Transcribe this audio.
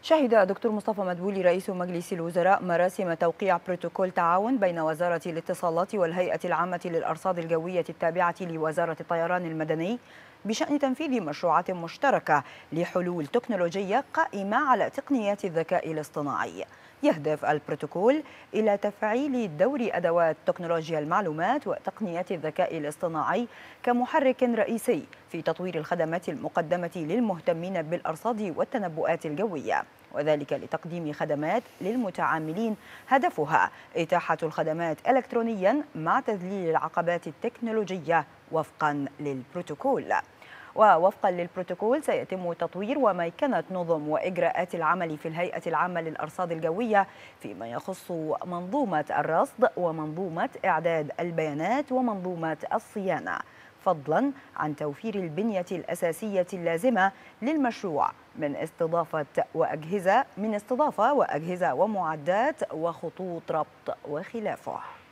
شهد دكتور مصطفى مدبولي رئيس مجلس الوزراء مراسم توقيع بروتوكول تعاون بين وزارة الاتصالات والهيئة العامة للأرصاد الجوية التابعة لوزارة الطيران المدني بشأن تنفيذ مشروعات مشتركة لحلول تكنولوجية قائمة على تقنيات الذكاء الاصطناعي. يهدف البروتوكول إلى تفعيل دور أدوات تكنولوجيا المعلومات وتقنيات الذكاء الاصطناعي كمحرك رئيسي في تطوير الخدمات المقدمة للمهتمين بالأرصاد والتنبؤات الجوية، وذلك لتقديم خدمات للمتعاملين هدفها إتاحة الخدمات إلكترونيا مع تذليل العقبات التكنولوجية وفقا للبروتوكول. ووفقا للبروتوكول سيتم تطوير وميكنة نظم وإجراءات العمل في الهيئة العامة للأرصاد الجوية فيما يخص منظومة الرصد ومنظومة إعداد البيانات ومنظومة الصيانة، فضلا عن توفير البنية الأساسية اللازمة للمشروع من استضافة وأجهزة ومعدات وخطوط ربط وخلافه.